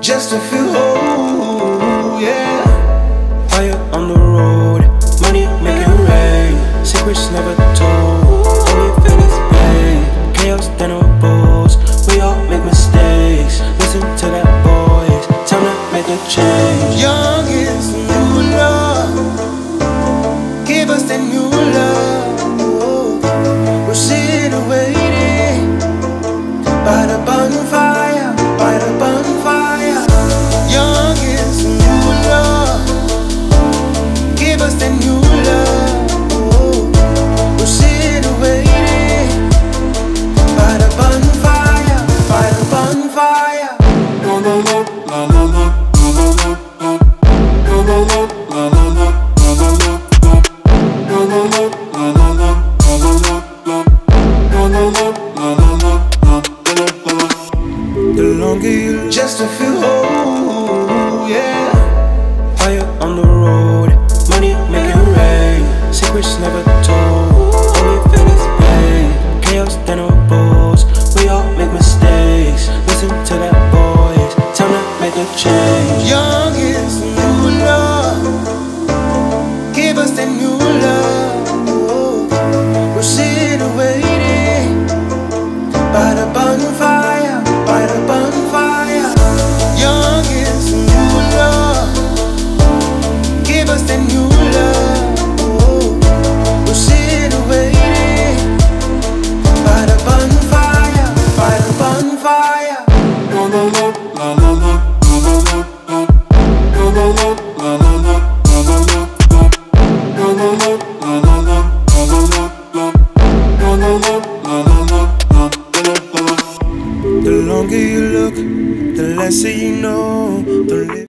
just to feel whole, yeah. Fire on the road, money make it rain. Secrets never told, all we feel is pain. Chaos then oppose, we all make mistakes. Listen to that voice, time to make a change. Young is the new love, give us that new love. We're sitting waiting by the bonfire, by the bonfire. Young is the new love, give us that new love. We're sitting waiting by the bonfire, by the bonfire. La la la la la la. The longer you look, just to feel whole, yeah. Fire on the road, money make it rain. Secrets never told, all we feel is pain. Chaos then oppose, we all make mistakes. Listen to that voice, time to make a change. Young is the new love, give us that new love. We're sitting waiting by the bonfire, by the bonfire. Young is the new love, give us that new love. We're sitting waiting by the bonfire, by the bonfire. La la la la la la. La la la la la la. La la la la la la. La la la la la. The longer you look, the less you know.